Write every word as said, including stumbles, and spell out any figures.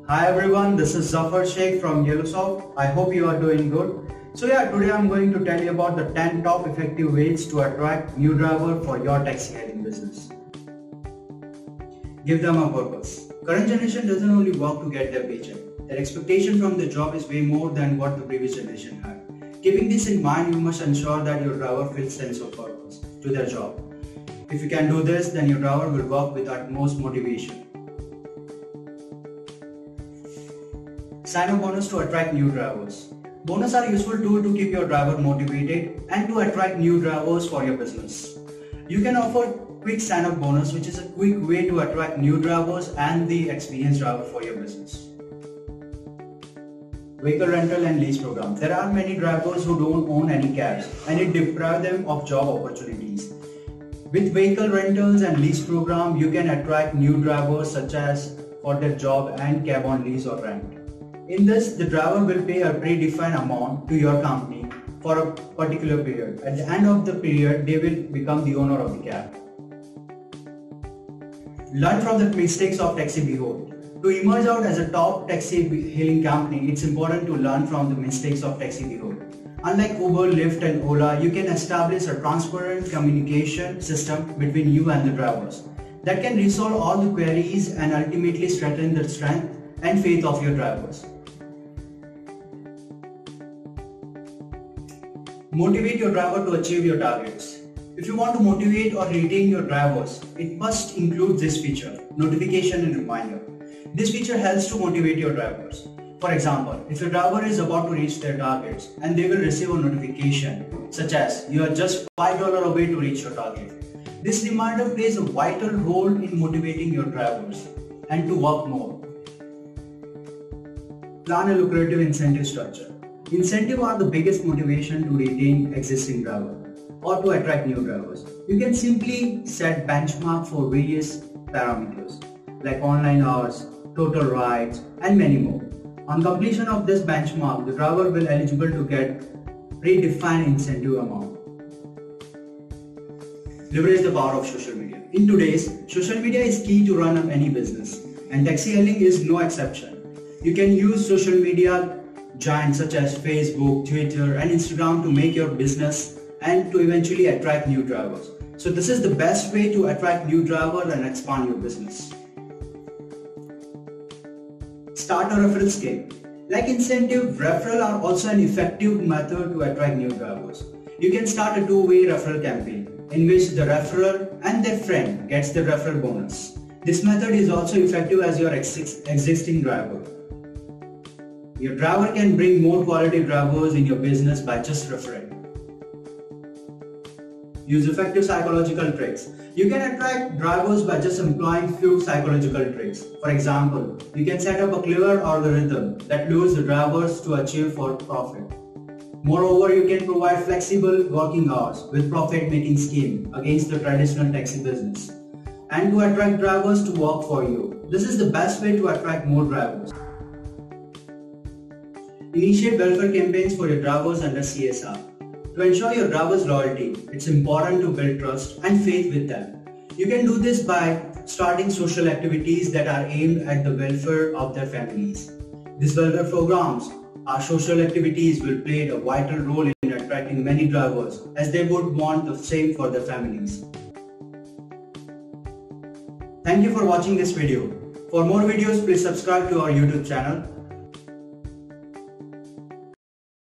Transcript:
Hi everyone, this is Zafar Sheikh from Yellowsoft. I hope you are doing good. So yeah, today I'm going to tell you about the ten top effective ways to attract new driver for your taxi hailing business. Give them a purpose. Current generation doesn't only work to get their paycheck. Their expectation from the job is way more than what the previous generation had. Keeping this in mind, you must ensure that your driver feels sense of purpose to their job. If you can do this, then your driver will work with utmost motivation. Sign-up bonus to attract new drivers. Bonus are a useful tool to keep your driver motivated and to attract new drivers for your business. You can offer quick sign-up bonus, which is a quick way to attract new drivers and the experienced driver for your business. Vehicle rental and lease program. There are many drivers who don't own any cabs and it deprives them of job opportunities. With vehicle rentals and lease program, you can attract new drivers such as for their job and cab on lease or rent. In this, the driver will pay a predefined amount to your company for a particular period. At the end of the period, they will become the owner of the cab. Learn from the mistakes of taxi behemoths. To emerge out as a top taxi hailing company, it's important to learn from the mistakes of taxi behemoths. Unlike Uber, Lyft and Ola, you can establish a transparent communication system between you and the drivers that can resolve all the queries and ultimately strengthen the strength and faith of your drivers. Motivate your driver to achieve your targets. If you want to motivate or retain your drivers, it must include this feature, notification and reminder. This feature helps to motivate your drivers. For example, if your driver is about to reach their targets and they will receive a notification such as you are just five dollars away to reach your target. This reminder plays a vital role in motivating your drivers and to work more. Plan a lucrative incentive structure. Incentives are the biggest motivation to retain existing drivers or to attract new drivers. You can simply set benchmark for various parameters like online hours, total rides, and many more. On completion of this benchmark, the driver will be eligible to get predefined incentive amount. Leverage the power of social media. In today's, social media is key to run up any business, and taxi hailing is no exception. You can use social media giants such as Facebook, Twitter, and Instagram to make your business and to eventually attract new drivers. So this is the best way to attract new drivers and expand your business. Start a referral scheme. Like incentive, referral are also an effective method to attract new drivers. You can start a two-way referral campaign in which the referrer and their friend gets the referral bonus. This method is also effective as your ex existing driver. Your driver can bring more quality drivers in your business by just referring. Use effective psychological tricks. You can attract drivers by just employing few psychological tricks. For example, you can set up a clever algorithm that lures the drivers to achieve for profit. Moreover, you can provide flexible working hours with profit-making scheme against the traditional taxi business and to attract drivers to work for you. This is the best way to attract more drivers. Initiate welfare campaigns for your drivers under C S R. To ensure your drivers' loyalty, it's important to build trust and faith with them. You can do this by starting social activities that are aimed at the welfare of their families. These welfare programs or social activities will play a vital role in attracting many drivers as they would want the same for their families. Thank you for watching this video. For more videos, please subscribe to our YouTube channel.